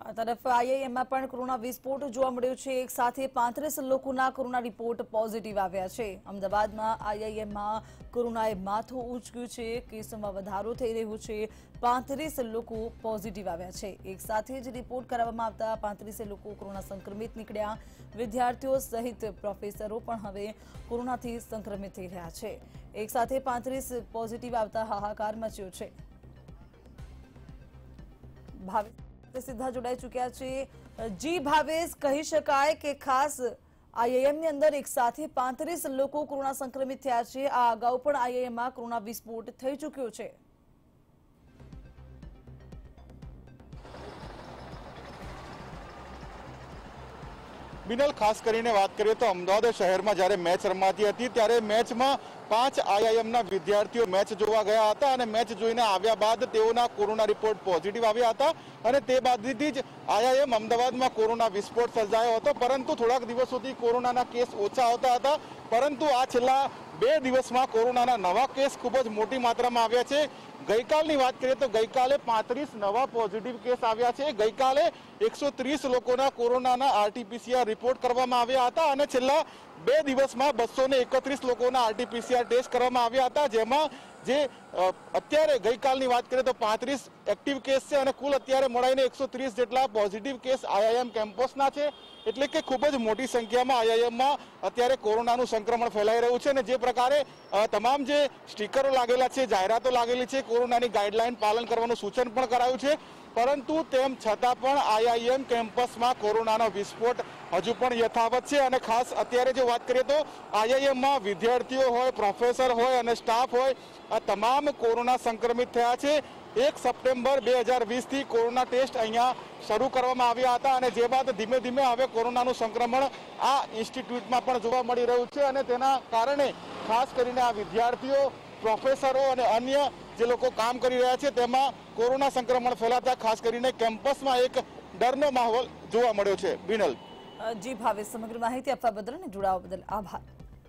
આ તરફ આઈઆઈએમમાં પણ કોરોના વિસ્ફોટ જોવા મળ્યો છે। એક સાથે 35 લોકોના કોરોના રિપોર્ટ પોઝિટિવ આવ્યા છે। અમદાવાદમાં આઈઆઈએમમાં કોરોનાએ માથું ઊંચક્યું છે। કેસોમાં વધારો થઈ રહ્યો છે। 35 લોકો પોઝિટિવ આવ્યા છે। એક સાથે જ રિપોર્ટ કરાવવામાં આવતા 35 લોકો કોરોના સંક્રમિત નીકળ્યા। વિદ્યાર્થીઓ સહિત પ્રોફેસરો પણ હવે કોરોનાથી સંક્રમિત થઈ રહ્યા છે। એક સાથે 35 પોઝિટિવ આવતા હાહાકાર મચ્યો છે। सीधा जोड़ाई चुक्या छे। जी भावेश, कही शकाय के खास आईआईएम ની અંદર એક સાથે 35 લોકો કોરોના સંક્રમિત થયા છે। આ અગાઉ પણ આઈઆઈએમ માં કોરોના વિસ્ફોટ થઈ ચૂક્યો છે। बिनल, खास करीने बात करिए तो अमदावाद शहर में जયારે मैच रमाती थी त्यारे मैच में 5 आईआईएम ना विद्यार्थीओ मैच जोवा गया था और मैच जोईने आव्या बाद तेओना कोरोना रिपोर्ट पॉजिटिव आव्या था और ते बादथी ज आईआईएम अमदावाद में कोरोना विस्फोट सर्जायो हतो। परंतु थोड़ा दिवसोथी कोरोना केस ओछा होता था, परंतु आ छेल्ला 2 दिवस में कोरोना नवा केस खूब ज मोटी मात्रा में आव्या छे। गईकालनी बात करिए तो गईकाले 35 नवा पॉजिटिव केस आव्या छे। गईकाले 130 लोकोना कोरोनाना आरटीपीसीआर रिपोर्ट करवामां आव्या हता अने छेल्ला 2 दिवस में 231 लोकोना आरटीपीसीआर टेस्ट करवामां आव्या हता, जेमां जे अत्यारे गईकालनी बात करिए तो 35 एक्टिव केस छे अने कुल अत्यारे मळीने 130 जेटला पॉजिटिव केस आईआईएम केम्पसना छे। एटले के खूब ज मोटी संख्या में आईआईएम में अत्यारे कोरोनानुं संक्रमण फैलाई रह्युं छे। जे प्रकारे तमाम जे स्टीकरो लागेला छे, जाहेरातो लागेली छे, कोरोनानी गाइडलाइन पालन करवानुं सूचन पण करायुं छे, परंतु तेम छतां पण आईआईएम केम्पस में कोरोनानो विस्फोट हजू पण यथावत छे। अने खास अत्यारे जो बात करिए तो आईआईएम में विद्यार्थीओ होय, प्रोफेसर होय अने स्टाफ होय, आ तमाम कोरोना संक्रमित थया छे। 1 सप्टेम्बर 2020 थी कोरोना टेस्ट अहींया शरू करवामां आव्या हता अने जे बाद धीमे धीमे हवे कोरोनानुं संक्रमण आ इंस्टिट्यूटमां पण जोवा मळी रह्युं छे अने तेना कारणे खास करीने आ विद्यार्थीओ, प्रोफेसरो अने अन्य जे लोको काम करी रह्या छे तेमां कोरोना संक्रमण फैलाता खास करीने केम्पसमां एक डरनो माहोल जोवा मळ्यो छे। बिनल, जी भावेश, समग्र माहिती आपवा बदल अने जोडावा बदल आभार।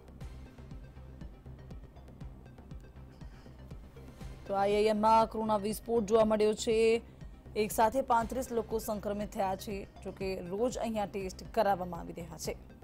तो आईआईएम में कोरोना विस्फोट जोवा मळ्यो छे। एक साथे 35 लोको संक्रमित थया छे, जो के रोज अहींया टेस्ट कराववामां आवी रह्या छे।